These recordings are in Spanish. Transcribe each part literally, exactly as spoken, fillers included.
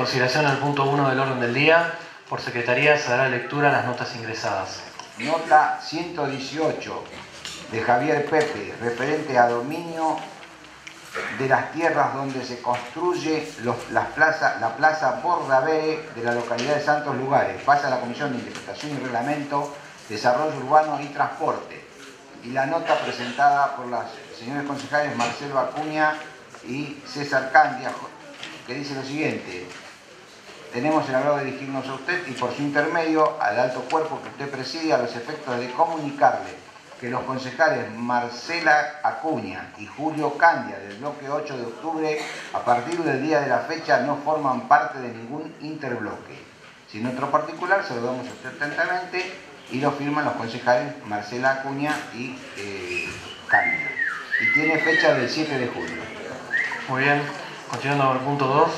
consideración al punto uno del orden del día. Por secretaría se dará lectura a las notas ingresadas. Nota ciento dieciocho de Javier Pepe, referente a dominio de las tierras donde se construye los, las plazas, la plaza Bordavere de la localidad de Santos Lugares. Pasa a la Comisión de Interpretación y Reglamento, Desarrollo Urbano y Transporte. Y la nota presentada por los señores concejales Marcelo Acuña y César Candia, que dice lo siguiente: tenemos el agrado de dirigirnos a usted y por su intermedio al alto cuerpo que usted preside, a los efectos de comunicarle que los concejales Marcela Acuña y Julio Candia del bloque ocho de octubre, a partir del día de la fecha, no forman parte de ningún interbloque. Sin otro particular, se lo damos a usted atentamente y lo firman los concejales Marcela Acuña y eh, Candia. Y tiene fecha del siete de julio. Muy bien, continuando con el punto dos.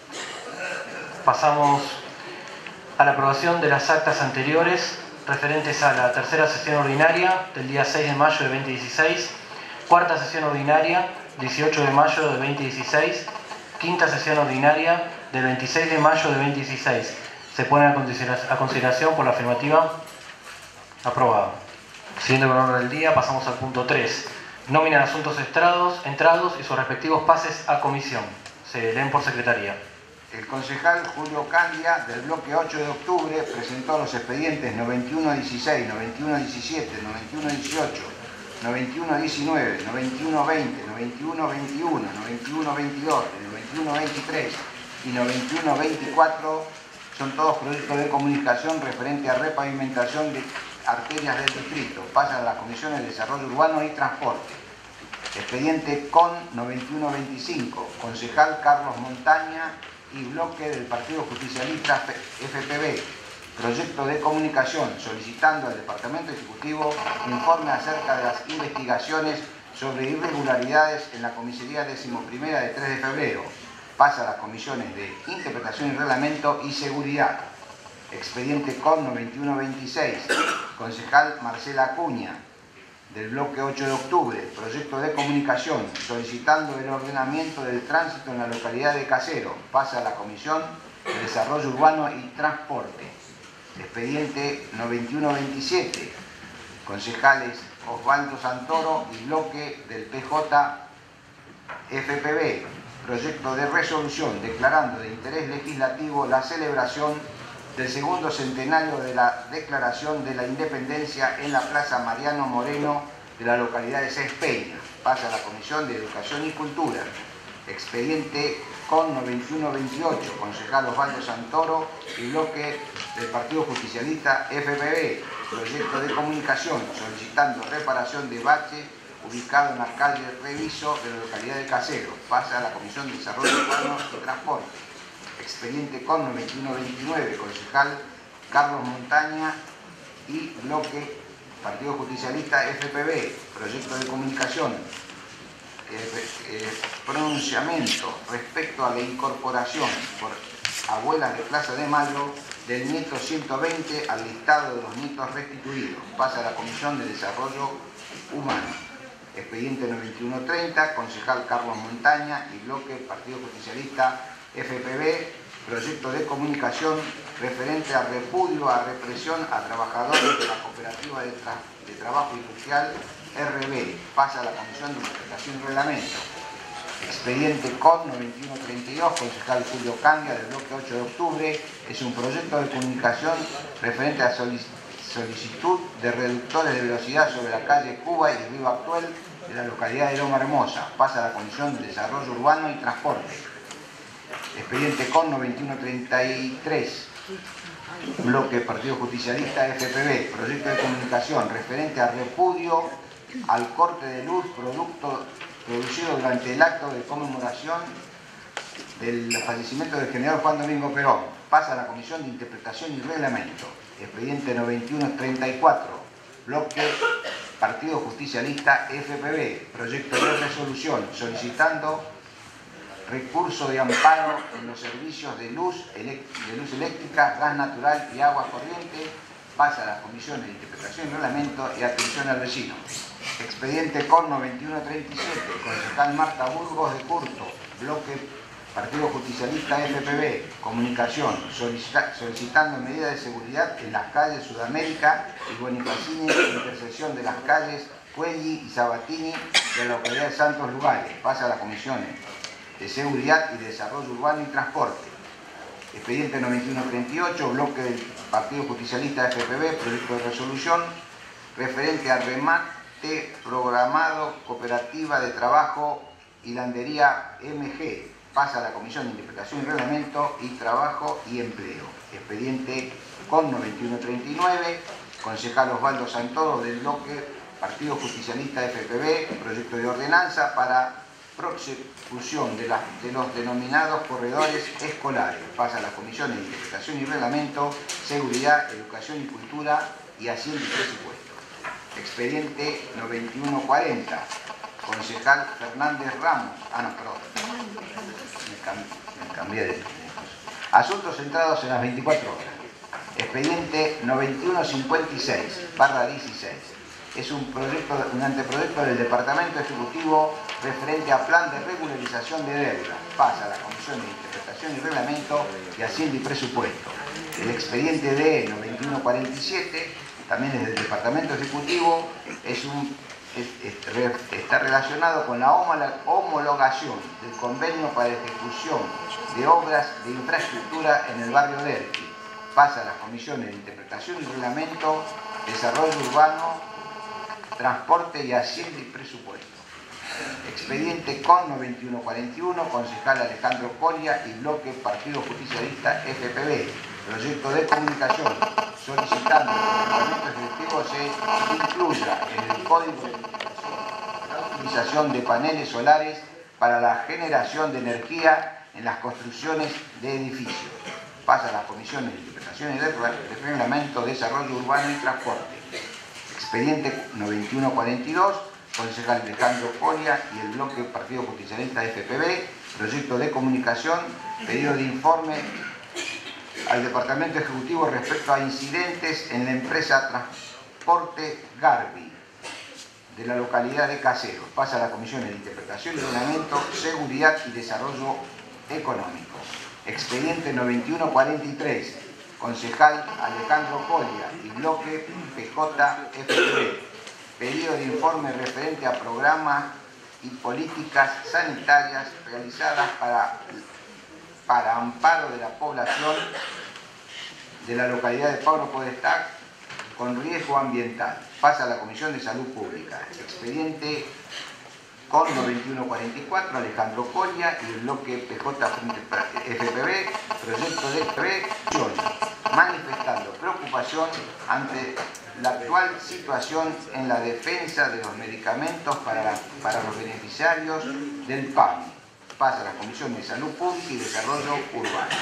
Pasamos a la aprobación de las actas anteriores referentes a la tercera sesión ordinaria del día seis de mayo de dos mil dieciséis, cuarta sesión ordinaria dieciocho de mayo de dos mil dieciséis, quinta sesión ordinaria del veintiséis de mayo de dos mil dieciséis. Se pone a consideración por la afirmativa. Aprobado. Siguiendo con el orden del día, pasamos al punto tres. Nómina de asuntos entrados, entrados y sus respectivos pases a comisión. Se leen por secretaría. El concejal Julio Candia, del bloque ocho de octubre, presentó los expedientes noventa y uno dieciséis, noventa y uno diecisiete, noventa y uno dieciocho, noventa y uno diecinueve, noventa y uno veinte, noventa y uno veintiuno, noventa y uno veintidós, noventa y uno veintitrés y noventa y uno veinticuatro. Son todos proyectos de comunicación referente a repavimentación de arterias del distrito. Pasan a las comisiones de Desarrollo Urbano y Transporte. Expediente con noventa y uno veinticinco, concejal Carlos Montaña y bloque del Partido Justicialista F P B, proyecto de comunicación solicitando al Departamento Ejecutivo informe acerca de las investigaciones sobre irregularidades en la comisaría decimoprimera de tres de febrero. Pasa a las comisiones de Interpretación y Reglamento y Seguridad. Expediente con noventa y uno veintiséis, concejal Marcela Acuña, del bloque ocho de octubre, proyecto de comunicación solicitando el ordenamiento del tránsito en la localidad de Casero. Pasa a la Comisión de Desarrollo Urbano y Transporte. Expediente noventa y uno veintisiete, concejales Osvaldo Santoro y bloque del P J F P B, proyecto de resolución declarando de interés legislativo la celebración del segundo centenario de la Declaración de la Independencia en la Plaza Mariano Moreno de la localidad de Seis Peñas. Pasa a la Comisión de Educación y Cultura. Expediente con noventa y uno veintiocho, concejal Osvaldo Santoro y bloque del Partido Justicialista F P B, proyecto de comunicación solicitando reparación de bache ubicado en la calle Reviso de la localidad de Casero. Pasa a la Comisión de Desarrollo Urbano y Transporte. Expediente con noventa y uno veintinueve, concejal Carlos Montaña y bloque Partido Justicialista F P B, proyecto de comunicación, eh, eh, pronunciamiento respecto a la incorporación por abuelas de Plaza de Mayo del nieto ciento veinte al listado de los nietos restituidos. Pasa a la Comisión de Desarrollo Humano. Expediente noventa y uno treinta, concejal Carlos Montaña y bloque Partido Justicialista F P B, proyecto de comunicación referente a repudio a represión a trabajadores de la Cooperativa de, Tra de Trabajo Industrial R B. Pasa a la Comisión de Interpretación y Reglamento. Expediente con noventa y uno treinta y dos, concejal Julio Candia, del bloque ocho de octubre, es un proyecto de comunicación referente a solicitud de reductores de velocidad sobre la calle Cuba y el Río Actual de la localidad de Loma Hermosa. Pasa a la Comisión de Desarrollo Urbano y Transporte. Expediente con noventa y uno treinta y tres, bloque Partido Justicialista F P B, proyecto de comunicación referente a repudio al corte de luz producto producido durante el acto de conmemoración del fallecimiento del general Juan Domingo Perón. Pasa a la Comisión de Interpretación y Reglamento. Expediente noventa y uno treinta y cuatro, bloque Partido Justicialista F P B, proyecto de resolución solicitando recurso de amparo en los servicios de luz, de luz eléctrica, gas natural y agua corriente. Pasa a las comisiones de Interpretación y Reglamento y Atención al Vecino. Expediente con noventa y uno treinta y siete, concejal Marta Burgos de Curto, bloque Partido Justicialista F P B, Comunicación, solicita, solicitando medidas de seguridad en las calles Sudamérica y Bonifacini, intersección de las calles Cuelli y Sabatini de la localidad de Santos Lugares. Pasa a la Comisión de Seguridad y Desarrollo Urbano y Transporte. Expediente noventa y uno treinta y ocho, bloque del Partido Justicialista F P B, proyecto de resolución referente al remate programado Cooperativa de Trabajo Hilandería M G. Pasa a la Comisión de Interpretación y Reglamento y Trabajo y Empleo. Expediente con noventa y uno treinta y nueve, concejal Osvaldo Santoro del bloque Partido Justicialista F P B, proyecto de ordenanza para prosecución de, la, de los denominados corredores escolares. Pasa a la Comisión de Interpretación y Reglamento, Seguridad, Educación y Cultura y Hacienda y Presupuesto. Expediente noventa y uno cuarenta, concejal Fernández Ramos. Ah, no, perdón. Me cambié, me cambié de, de asuntos centrados en las veinticuatro horas. Expediente noventa y uno cincuenta y seis barra dieciséis. Es un, proyecto, un anteproyecto del Departamento Ejecutivo referente a plan de regularización de deuda. Pasa a la Comisión de Interpretación y Reglamento y Hacienda y Presupuesto. El expediente D noventa y uno cuarenta y siete, también es del Departamento Ejecutivo, es un, es, es, está relacionado con la homologación del convenio para ejecución de obras de infraestructura en el barrio Derqui. Pasa a las comisiones de Interpretación y Reglamento, Desarrollo Urbano, Transporte y Hacienda y Presupuesto. Expediente con noventa y uno cuarenta y uno, concejal Alejandro Coria y bloque Partido Justicialista F P B, proyecto de comunicación, solicitando que el Departamento Ejecutivo se incluya en el Código de la utilización de paneles solares para la generación de energía en las construcciones de edificios. Pasa a las comisiones de Interpretación y de Reglamento, Desarrollo Urbano y Transporte. Expediente noventa y uno cuarenta y dos, concejal Alejandro Coria y el bloque Partido Justicialista F P B, proyecto de comunicación, pedido de informe al Departamento Ejecutivo respecto a incidentes en la empresa Transporte Garbi de la localidad de Caseros. Pasa a la Comisión de Interpretación y Reglamento, Seguridad y Desarrollo Económico. Expediente noventa y uno cuarenta y tres, concejal Alejandro Coria y bloque P J F P B, pedido de informe referente a programas y políticas sanitarias realizadas para, para amparo de la población de la localidad de Pablo Podestá con riesgo ambiental. Pasa a la Comisión de Salud Pública. Expediente con noventa y uno cuarenta y cuatro, Alejandro Coria y el bloque P J F P B, proyecto de F P B, manifestando preocupación ante la actual situación en la defensa de los medicamentos para, la, para los beneficiarios del P A M I. Pasa a la Comisión de Salud Pública y Desarrollo Urbano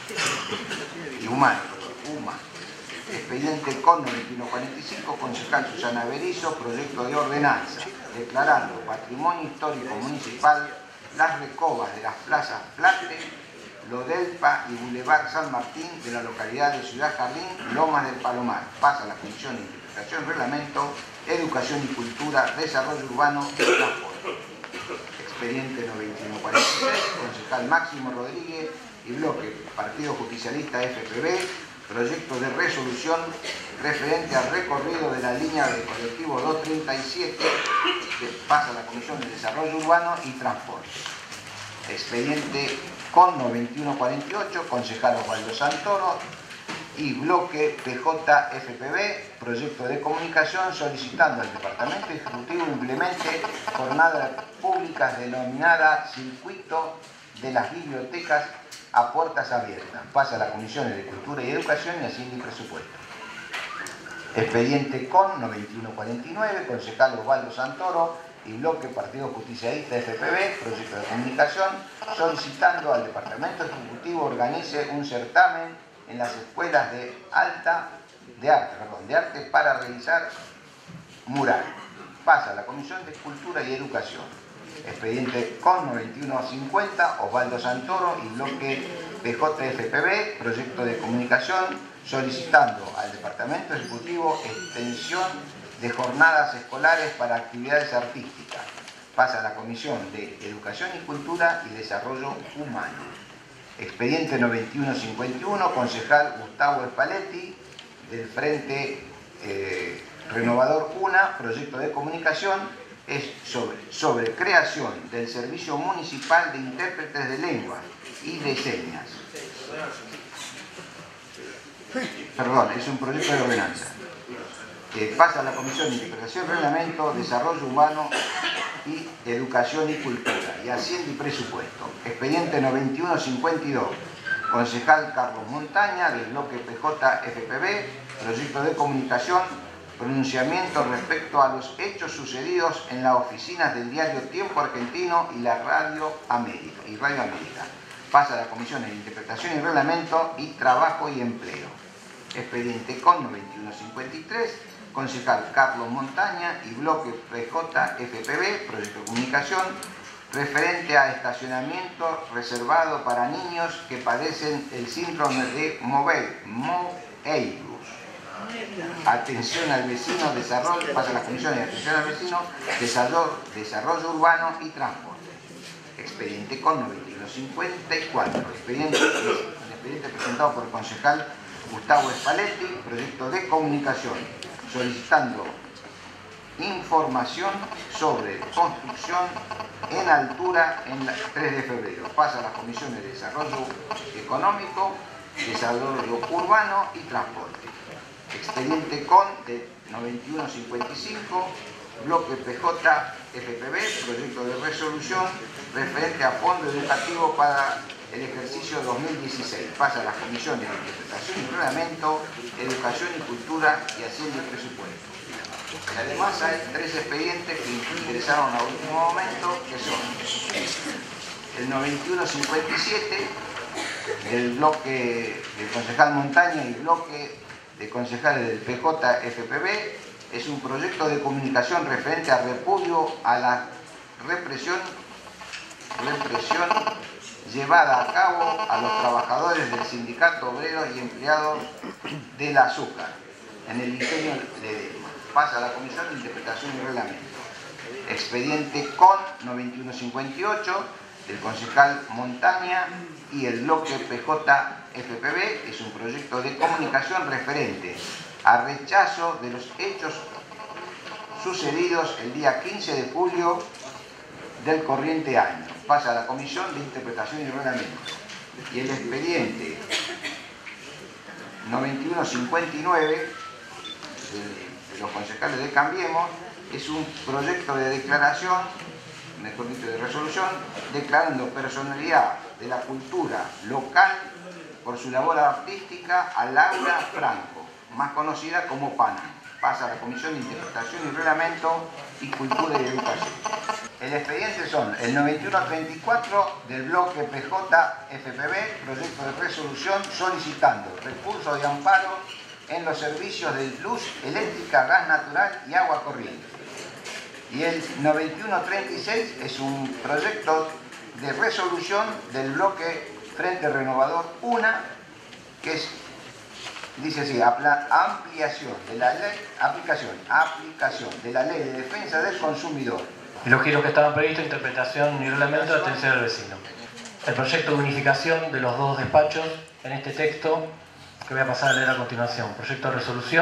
y Humano. humano. Expediente con noventa y uno cuarenta y cinco, concejal Susana Berizo, proyecto de ordenanza, declarando patrimonio histórico municipal las recobas de las plazas Plate, Lodelpa y Boulevard San Martín de la localidad de Ciudad Jardín, Lomas del Palomar. Pasa a la Comisión de Interpretación, Reglamento, Educación y Cultura, Desarrollo Urbano y Transporte. Expediente noventa y uno cuarenta y seis, concejal Máximo Rodríguez y bloque Partido Justicialista F P B, proyecto de resolución referente al recorrido de la línea del colectivo doscientos treinta y siete que pasa a la Comisión de Desarrollo Urbano y Transporte. Expediente con noventa y uno cuarenta y ocho, concejal Osvaldo Santoro y bloque P J F P B, proyecto de comunicación, solicitando al Departamento Ejecutivo implemente jornadas públicas denominadas Circuito de las Bibliotecas a puertas abiertas. Pasa a la Comisión de Cultura y Educación y Hacienda y Presupuesto. Expediente con noventa y uno cuarenta y nueve, concejal Osvaldo Santoro y bloque Partido Justicialista F P B, proyecto de comunicación, solicitando al Departamento Ejecutivo organice un certamen en las escuelas de alta de arte, perdón, de arte para realizar mural. Pasa a la Comisión de Cultura y Educación. Expediente con noventa y uno cincuenta, Osvaldo Santoro y bloque P J F P B, proyecto de comunicación, solicitando al Departamento Ejecutivo extensión de jornadas escolares para actividades artísticas. Pasa a la Comisión de Educación y Cultura y Desarrollo Humano. Expediente noventa y uno cincuenta y uno, concejal Gustavo Spalletti, del Frente eh, Renovador UNA, proyecto de comunicación, es sobre, sobre creación del Servicio Municipal de Intérpretes de Lengua y de Señas. Perdón, es un proyecto de ordenanza. Eh, pasa a la Comisión de Interpretación, Reglamento, Desarrollo Humano y Educación y Cultura, y Hacienda y Presupuesto. Expediente noventa y uno cincuenta y dos, concejal Carlos Montaña, del bloque P J F P B, proyecto de comunicación, pronunciamiento respecto a los hechos sucedidos en las oficinas del diario Tiempo Argentino y la Radio América. Y Radio América. Pasa a la Comisión de Interpretación y Reglamento y Trabajo y Empleo. Expediente con noventa y uno cincuenta y tres, concejal Carlos Montaña y bloque P J F P B, proyecto de comunicación, referente a estacionamiento reservado para niños que padecen el síndrome de Moebius. Atención al vecino, desarrollo, pasa a la Comisión de Atención al Vecino, Desarrollo, desarrollo Urbano y Transporte. Expediente con noventa y uno cincuenta y cuatro, expediente, un expediente presentado por el concejal Gustavo Spalletti, proyecto de comunicación, solicitando información sobre construcción en altura en la tres de febrero. Pasa a las comisiones de Desarrollo Económico, Desarrollo Urbano y Transporte. Expediente con de noventa y uno cincuenta y cinco, bloque P J F P B, proyecto de resolución referente a fondo educativo para el ejercicio dos mil dieciséis. Pasa a las comisiones de Interpretación y Reglamento, Educación y Cultura y Hacienda y Presupuesto. Y además hay tres expedientes que ingresaron a último momento, que son el noventa y uno cincuenta y siete del bloque del concejal Montaña y bloque de concejales del P J F P B. Es un proyecto de comunicación referente a repudio a la represión, represión llevada a cabo a los trabajadores del Sindicato Obrero y Empleados del Azúcar en el ingenio Ledesma. Pasa a la Comisión de Interpretación y Reglamento. Expediente con noventa y uno cincuenta y ocho del concejal Montaña y el bloque P J F P B. Es un proyecto de comunicación referente a rechazo de los hechos sucedidos el día quince de julio del corriente año. Pasa a la Comisión de Interpretación y Reglamento. Y el expediente noventa y uno cincuenta y nueve de, de los concejales de Cambiemos es un proyecto de declaración, mejor dicho de resolución, declarando personalidad de la cultura local por su labor artística a Laura Franco, más conocida como Pana. Pasa a la Comisión de Interpretación y Reglamento y Cultura y Educación. El expediente son el noventa y uno treinta y cuatro del bloque P J F P B, proyecto de resolución solicitando recurso de amparo en los servicios de luz eléctrica, gas natural y agua corriente. Y el noventa y uno treinta y seis es un proyecto de resolución del bloque Frente Renovador UNA, que es, dice así, ampliación de la ley, aplicación, aplicación de la ley de defensa del consumidor. Y los giros que estaban previstos, interpretación y reglamento de atención al vecino. El proyecto de unificación de los dos despachos en este texto que voy a pasar a leer a continuación. Proyecto de resolución.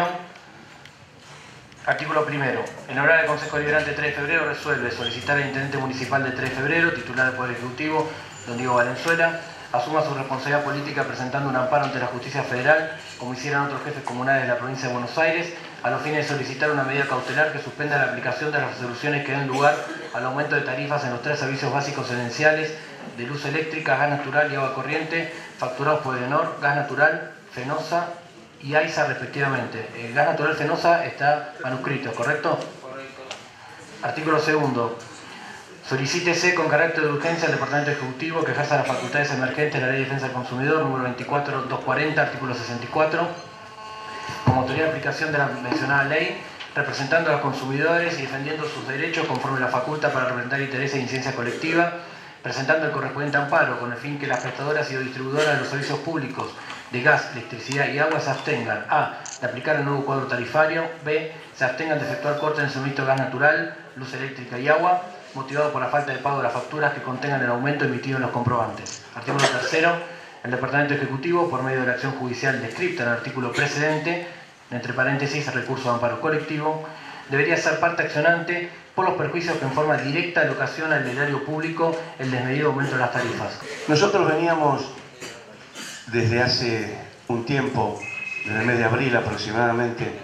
Artículo primero. En horario del Consejo Deliberante tres de febrero resuelve solicitar al Intendente Municipal de tres de febrero, titular del Poder Ejecutivo, don Diego Valenzuela, asuma su responsabilidad política presentando un amparo ante la Justicia Federal, como hicieron otros jefes comunales de la provincia de Buenos Aires, a los fines de solicitar una medida cautelar que suspenda la aplicación de las resoluciones que den lugar al aumento de tarifas en los tres servicios básicos esenciales de luz eléctrica, gas natural y agua corriente, facturados por Edenor, Gas Natural, Fenosa y AISA respectivamente. El gas natural Fenosa está manuscrito, ¿correcto? Correcto. Artículo segundo. Solicítese con carácter de urgencia al Departamento Ejecutivo que ejerza las facultades emergentes de la Ley de Defensa del Consumidor, número veinticuatro mil doscientos cuarenta, artículo sesenta y cuatro, como autoridad de aplicación de la mencionada ley, representando a los consumidores y defendiendo sus derechos conforme la faculta para representar intereses de incidencia colectiva, presentando el correspondiente amparo con el fin que las prestadoras y distribuidoras de los servicios públicos de gas, electricidad y agua se abstengan a. de aplicar el nuevo cuadro tarifario, b. se abstengan de efectuar cortes en el suministro de gas natural, luz eléctrica y agua, motivado por la falta de pago de las facturas que contengan el aumento emitido en los comprobantes. Artículo tercero. El Departamento Ejecutivo, por medio de la acción judicial descripta en el artículo precedente, entre paréntesis, el recurso de amparo colectivo, debería ser parte accionante por los perjuicios que en forma directa le ocasiona al erario público el desmedido aumento de las tarifas. Nosotros veníamos desde hace un tiempo, desde el mes de abril aproximadamente,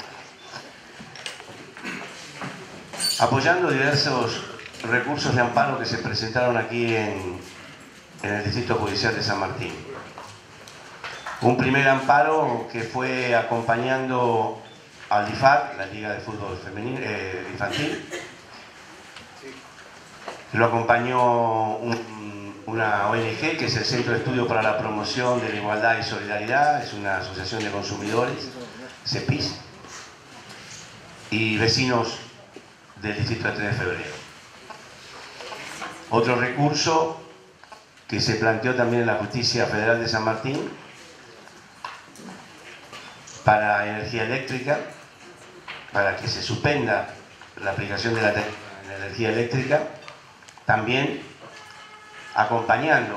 apoyando diversos recursos de amparo que se presentaron aquí en, en el Distrito Judicial de San Martín. Un primer amparo que fue acompañando al D I F A C, la Liga de Fútbol Femenino, eh, Infantil. Lo acompañó un, una O N G, que es el Centro de Estudio para la Promoción de la Igualdad y Solidaridad, es una asociación de consumidores, CEPIS, y vecinos del Distrito de tres de febrero. Otro recurso que se planteó también en la Justicia Federal de San Martín para energía eléctrica, para que se suspenda la aplicación de la tarifa en energía eléctrica, también acompañando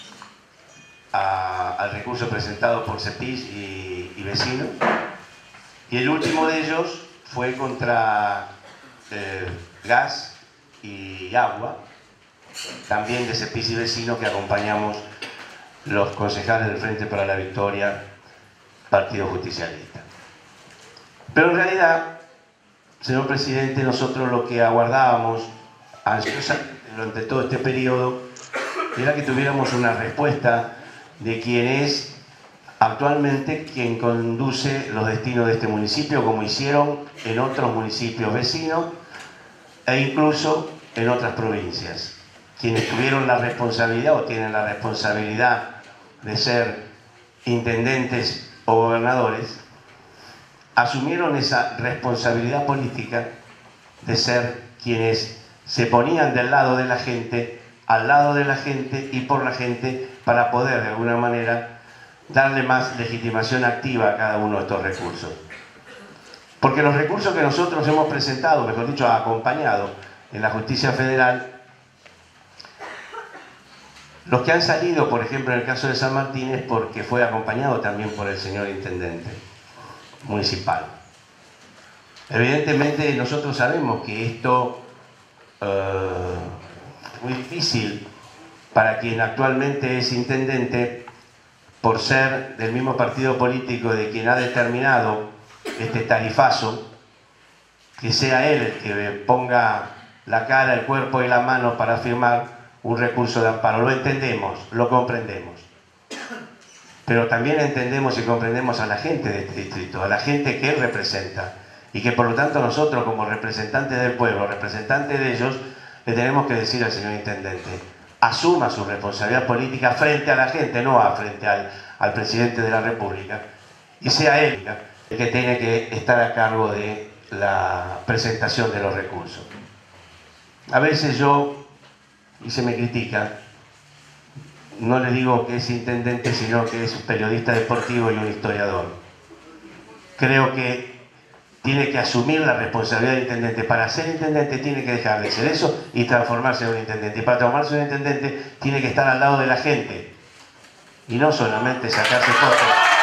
a, al recurso presentado por CEPIS y, y vecinos. Y el último de ellos fue contra eh, gas y agua, también de CEPIS y vecinos, que acompañamos los concejales del Frente para la Victoria, Partido Justicialista. Pero en realidad, señor presidente, nosotros lo que aguardábamos ansiosamente durante todo este periodo era que tuviéramos una respuesta de quien es actualmente quien conduce los destinos de este municipio, como hicieron en otros municipios vecinos e incluso en otras provincias. Quienes tuvieron la responsabilidad o tienen la responsabilidad de ser intendentes o gobernadores, asumieron esa responsabilidad política de ser quienes se ponían del lado de la gente, al lado de la gente y por la gente, para poder de alguna manera darle más legitimación activa a cada uno de estos recursos. Porque los recursos que nosotros hemos presentado, mejor dicho, acompañado en la Justicia Federal, los que han salido, por ejemplo, en el caso de San Martín, es porque fue acompañado también por el señor intendente municipal. Evidentemente nosotros sabemos que esto uh, es muy difícil para quien actualmente es intendente, por ser del mismo partido político de quien ha determinado este tarifazo, que sea él el que ponga la cara, el cuerpo y la mano para firmar un recurso de amparo. Lo entendemos, lo comprendemos. Pero también entendemos y comprendemos a la gente de este distrito, a la gente que él representa, y que por lo tanto nosotros, como representantes del pueblo, representantes de ellos, le tenemos que decir al señor intendente: asuma su responsabilidad política frente a la gente, no a frente al, al presidente de la República, y sea él el que tiene que estar a cargo de la presentación de los recursos. A veces yo, y se me critica, no le digo que es intendente, sino que es un periodista deportivo y un historiador. Creo que tiene que asumir la responsabilidad de intendente. Para ser intendente tiene que dejar de ser eso y transformarse en un intendente. Y para transformarse en un intendente tiene que estar al lado de la gente y no solamente sacarse fotos.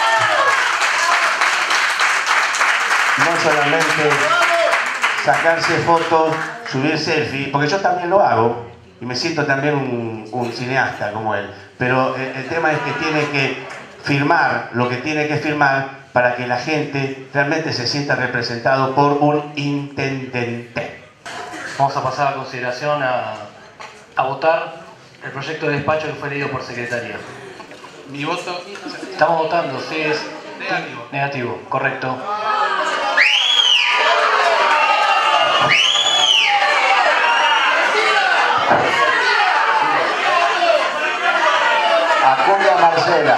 No solamente sacarse fotos, subir selfies, porque yo también lo hago. Y me siento también un, un cineasta como él. Pero el, el tema es que tiene que firmar lo que tiene que firmar para que la gente realmente se sienta representado por un intendente. Vamos a pasar a consideración a, a votar el proyecto de despacho que fue leído por secretaría. Mi voto... Estamos votando, sí, es negativo. Negativo, correcto. Acuña Marcela.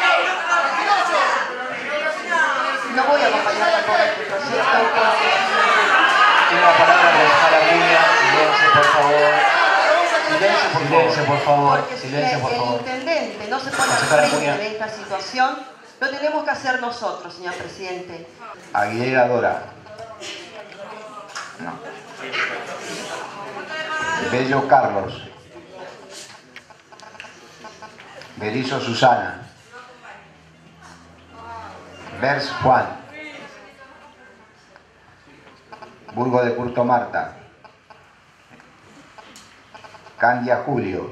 No voy a acompañar tampoco este proyecto porque... Tiene la palabra de dejar la Acuña. Silencio, por favor. Silencio, por Silencio, por favor. Porque Silencio, si por el favor. intendente no se pone al Concejala frente Acuña. de esta situación, lo tenemos que hacer nosotros, señor presidente. Aguilera Dora. No. Bello Carlos. Berizo Susana. Vers Juan. Burgo de Curto Marta. Candia Julio.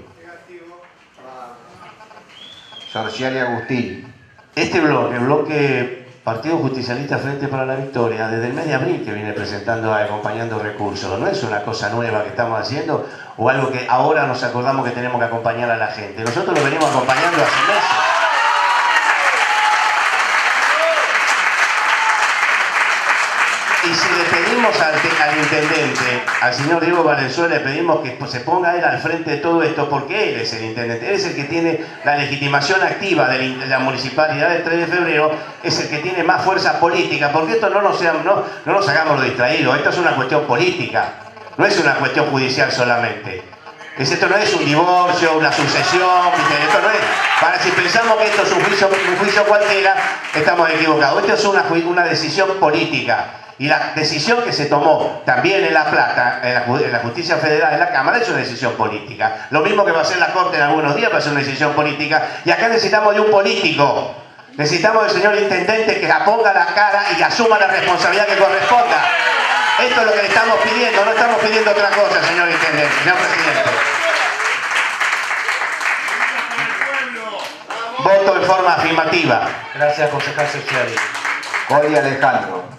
Sorciali Agustín. Este bloque, el bloque Partido Justicialista Frente para la Victoria, desde el mes de abril que viene presentando, acompañando recursos. No es una cosa nueva que estamos haciendo o algo que ahora nos acordamos que tenemos que acompañar a la gente. Nosotros lo venimos acompañando hace meses. Y si le pedimos al, al intendente, al señor Diego Valenzuela, le pedimos que se ponga él al frente de todo esto, porque él es el intendente, él es el que tiene la legitimación activa de la municipalidad del tres de febrero, es el que tiene más fuerza política, porque esto no nos, seamos, no, no nos hagamos los distraídos, esto es una cuestión política, no es una cuestión judicial solamente. Es, esto no es un divorcio, una sucesión, esto no es, para si pensamos que esto es un juicio, un juicio cualquiera, estamos equivocados. Esto es una, una decisión política. Y la decisión que se tomó también en La Plata, en la, en la Justicia Federal, en la Cámara, es una decisión política. Lo mismo que va a hacer la Corte en algunos días va a ser una decisión política. Y acá necesitamos de un político. Necesitamos del señor intendente que ponga la cara y asuma la responsabilidad que corresponda. Esto es lo que le estamos pidiendo, no estamos pidiendo otra cosa, señor intendente, señor presidente. Voto en forma afirmativa. Gracias, concejal Sorciali. Cory Alejandro.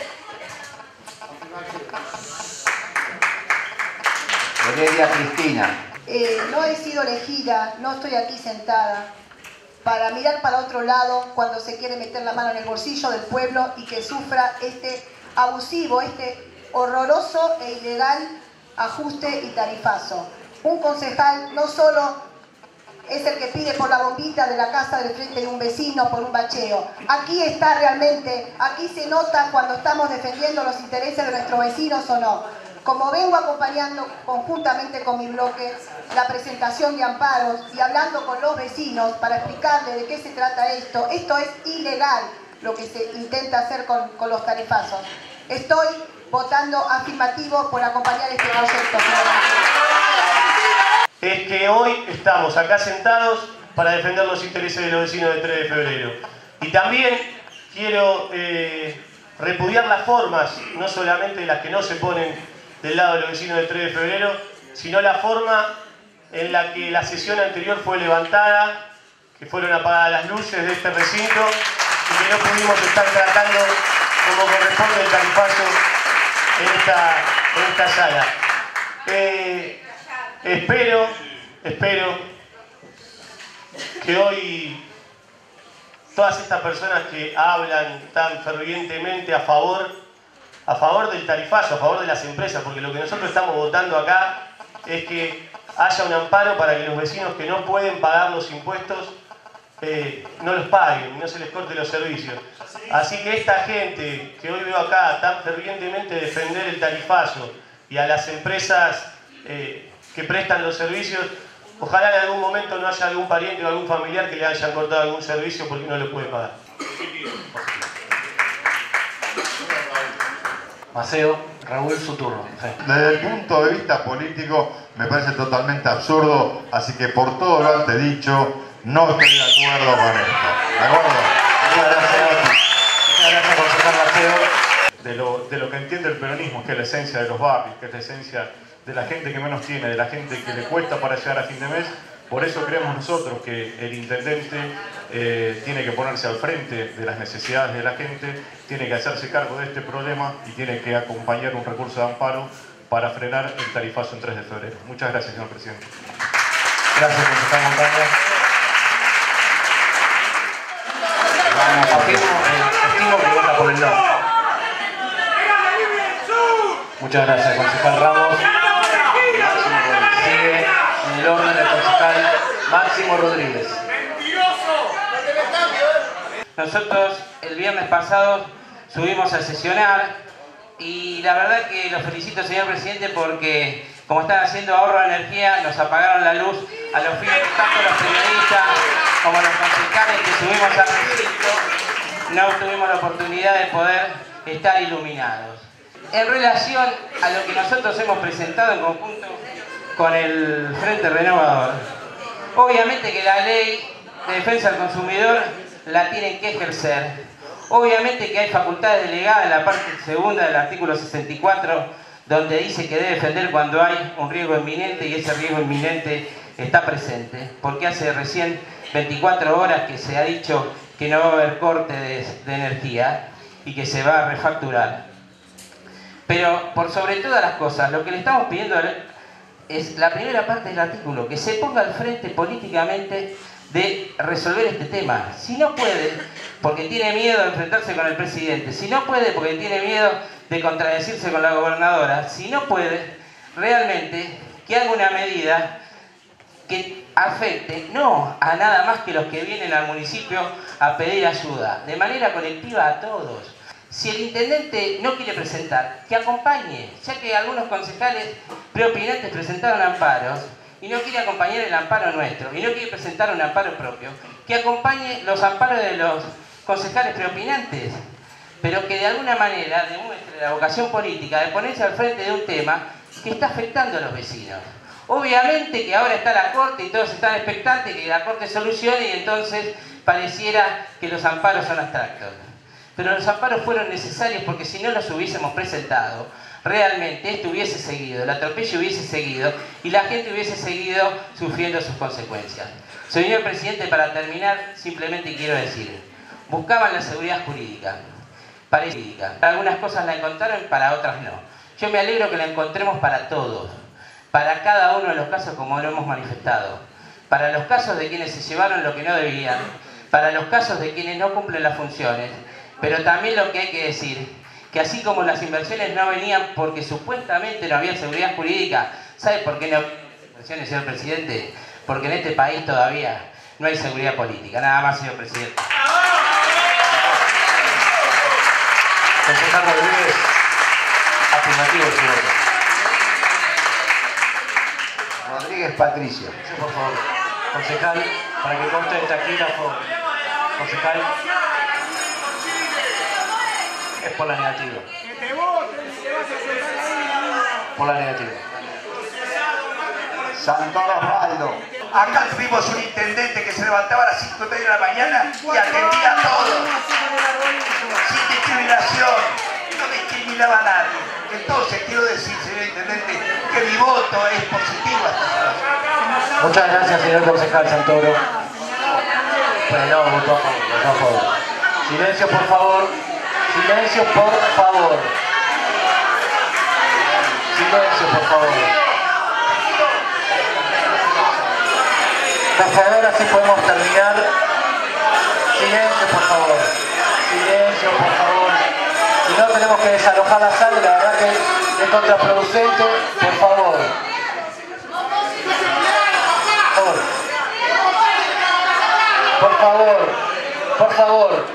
Heredia Cristina. Eh, no he sido elegida, no estoy aquí sentada para mirar para otro lado cuando se quiere meter la mano en el bolsillo del pueblo y que sufra este abusivo, este horroroso e ilegal ajuste y tarifazo. Un concejal no solo es el que pide por la bombita de la casa del frente de un vecino por un bacheo. Aquí está realmente, aquí se nota cuando estamos defendiendo los intereses de nuestros vecinos o no. Como vengo acompañando conjuntamente con mi bloque la presentación de amparos y hablando con los vecinos para explicarles de qué se trata esto, esto es ilegal lo que se intenta hacer con, con los tarifazos. Estoy votando afirmativo por acompañar este proyecto. Es que hoy estamos acá sentados para defender los intereses de los vecinos del tres de febrero. Y también quiero eh, repudiar las formas, no solamente las que no se ponen del lado de los vecinos del tres de febrero, sino la forma en la que la sesión anterior fue levantada, que fueron apagadas las luces de este recinto y que no pudimos estar tratando como corresponde el tarifazo en esta, en esta sala. Eh, espero, espero que hoy todas estas personas que hablan tan fervientemente a favor a favor del tarifazo, a favor de las empresas, porque lo que nosotros estamos votando acá es que haya un amparo para que los vecinos que no pueden pagar los impuestos eh, no los paguen, no se les corte los servicios. Así que esta gente que hoy veo acá tan fervientemente defender el tarifazo y a las empresas eh, que prestan los servicios, ojalá en algún momento no haya algún pariente o algún familiar que le hayan cortado algún servicio porque no lo puede pagar. Maceo, Raúl, su turno. Sí. Desde el punto de vista político me parece totalmente absurdo, así que por todo lo antes dicho, no estoy de acuerdo con esto. ¿De acuerdo? Muchas gracias. Muchas gracias, concejal Maceo. De lo, de lo que entiende el peronismo, que es la esencia de los barrios, que es la esencia de la gente que menos tiene, de la gente que le cuesta para llegar a fin de mes. Por eso creemos nosotros que el intendente eh, tiene que ponerse al frente de las necesidades de la gente, tiene que hacerse cargo de este problema y tiene que acompañar un recurso de amparo para frenar el tarifazo en tres de febrero. Muchas gracias, señor presidente. Gracias, concejal Montaña. Afirmo, eh, estimo que vota por el no. Muchas gracias, concejal Ramos. Sigue en el orden el concejal Máximo Rodríguez. Nosotros el viernes pasado subimos a sesionar y la verdad que lo felicito, señor presidente, porque como están haciendo ahorro de energía, nos apagaron la luz a los fines que tanto los periodistas como los concejales que subimos al recinto no tuvimos la oportunidad de poder estar iluminados. En relación a lo que nosotros hemos presentado en conjunto con el Frente Renovador. Obviamente que la ley de defensa del consumidor la tienen que ejercer. Obviamente que hay facultades delegadas en la parte segunda del artículo sesenta y cuatro, donde dice que debe defender cuando hay un riesgo inminente y ese riesgo inminente está presente. Porque hace recién veinticuatro horas que se ha dicho que no va a haber corte de, de energía y que se va a refacturar. Pero por sobre todas las cosas, lo que le estamos pidiendo es la primera parte del artículo, que se ponga al frente políticamente de resolver este tema. Si no puede, porque tiene miedo de enfrentarse con el presidente, si no puede, porque tiene miedo de contradecirse con la gobernadora, si no puede, realmente que haga una medida que afecte no a nada más que los que vienen al municipio a pedir ayuda, de manera colectiva a todos. Si el intendente no quiere presentar, que acompañe, ya que algunos concejales preopinantes presentaron amparos y no quiere acompañar el amparo nuestro y no quiere presentar un amparo propio, que acompañe los amparos de los concejales preopinantes, pero que de alguna manera demuestre la vocación política de ponerse al frente de un tema que está afectando a los vecinos. Obviamente que ahora está la Corte y todos están expectantes que la Corte solucione y entonces pareciera que los amparos son abstractos. Pero los amparos fueron necesarios porque si no los hubiésemos presentado, realmente esto hubiese seguido, el atropello hubiese seguido y la gente hubiese seguido sufriendo sus consecuencias. Señor Presidente, para terminar, simplemente quiero decir, buscaban la seguridad jurídica. Para algunas cosas la encontraron, para otras no. Yo me alegro que la encontremos para todos, para cada uno de los casos como lo hemos manifestado, para los casos de quienes se llevaron lo que no debían, para los casos de quienes no cumplen las funciones, pero también lo que hay que decir, que así como las inversiones no venían porque supuestamente no había seguridad jurídica, ¿sabe por qué no había inversiones, señor Presidente? Porque en este país todavía no hay seguridad política. Nada más, señor Presidente. Concejal Rodríguez, afirmativo su voto. Rodríguez Patricia. Sí, por favor. Concejal, para que conste el taquígrafo. Concejal. Es por la negativa. Por la negativa. Santoro Osvaldo. Acá tuvimos un intendente que se levantaba a las cinco y media de la mañana y atendía a todos. Sin discriminación. No discriminaba a nadie. Entonces quiero decir, señor intendente, que mi voto es positivo a esta situación. Muchas gracias, señor concejal Santoro. Pues no, votó a favor, votó a favor. Silencio, por favor. Silencio, por favor. Silencio, por favor. Por favor, así podemos terminar. Silencio, por favor. Silencio, por favor. Si no, tenemos que desalojar la sala, la verdad que es contraproducente. Por favor. Por favor. Por favor.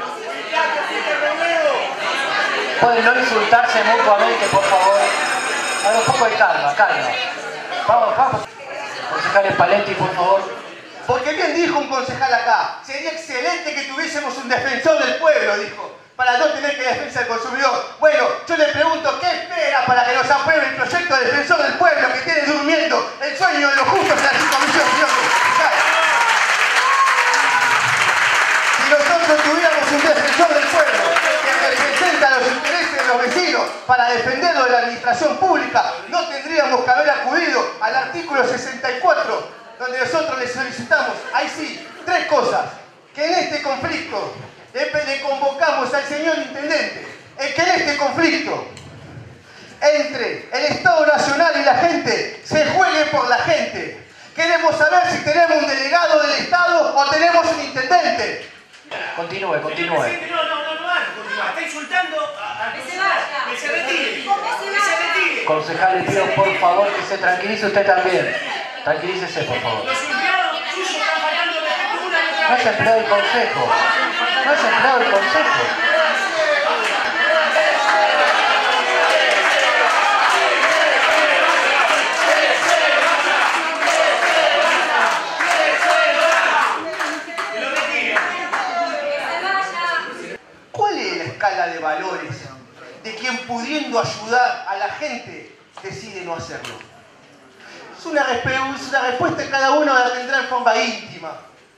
Pueden no insultarse mutuamente, por favor. Hagan un poco de calma, calma. Vamos, vamos. Concejales Paletti, por favor. Porque bien dijo un concejal acá, sería excelente que tuviésemos un defensor del pueblo, dijo, para no tener que defensa del consumidor. Bueno, yo le pregunto, ¿qué espera para que nos apruebe el proyecto de defensor del pueblo que tiene durmiendo el sueño de los justos en la subcomisión, señor concejal? Si nosotros tuviéramos un defensor del pueblo que representa los intereses de los vecinos para defenderlo de la administración pública, no tendríamos que haber acudido al artículo sesenta y cuatro, donde nosotros le solicitamos, ahí sí, tres cosas. Que en este conflicto le, le convocamos al señor intendente, el que en este conflicto entre el Estado Nacional y la gente se juegue por la gente. Queremos saber si tenemos un delegado del Estado o tenemos un intendente. Continúe, continúe. No, no, no, no, no, está insultando a que se vaya, que se retire, que se retire. Concejal, le pido por favor que se tranquilice usted también. Tranquilícese, por favor. Los empleados suyos están faltando de respeto una y otra vez. No es empleado del consejo. No es empleado del consejo. ¿Cuál es la escala de valores de quien pudiendo ayudar a la gente decide no hacerlo? Es una, es una respuesta que cada uno la tendrá en forma íntima.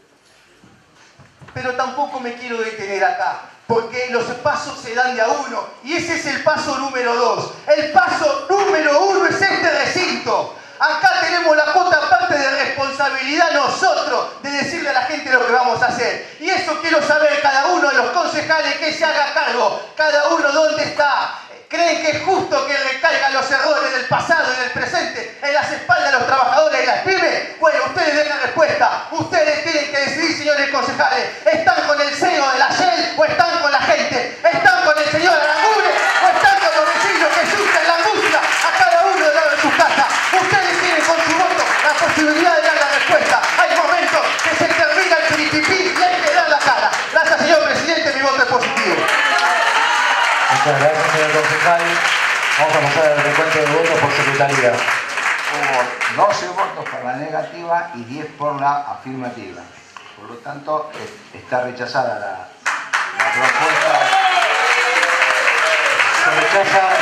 Pero tampoco me quiero detener acá, porque los pasos se dan de a uno, y ese es el paso número dos. El paso número uno es este recinto. Acá tenemos la cuota parte de responsabilidad nosotros de decirle a la gente lo que vamos a hacer. Y eso quiero saber cada uno de los concejales que se haga cargo. Cada uno dónde está. ¿Creen que es justo que recaigan los errores del pasado y del presente en las espaldas de los trabajadores y las pymes? Bueno, ustedes den la respuesta. Ustedes tienen que decidir, señores concejales. ¿Están con el C E O de la Shell o están con la gente? ¿Están con el señor Aranguren o están con los vecinos que sufren la angustia a cada uno de lado de sus casas? Ustedes tienen con su voto la posibilidad de dar la respuesta. Hay momentos que se termina el piripipí y hay que dar la cara. Gracias, señor presidente, mi voto es positivo. Muchas gracias, señor concejal. Vamos a pasar al recuento de votos por secretaría. Hubo doce votos por la negativa y diez por la afirmativa. Por lo tanto, está rechazada la, la propuesta. Se rechaza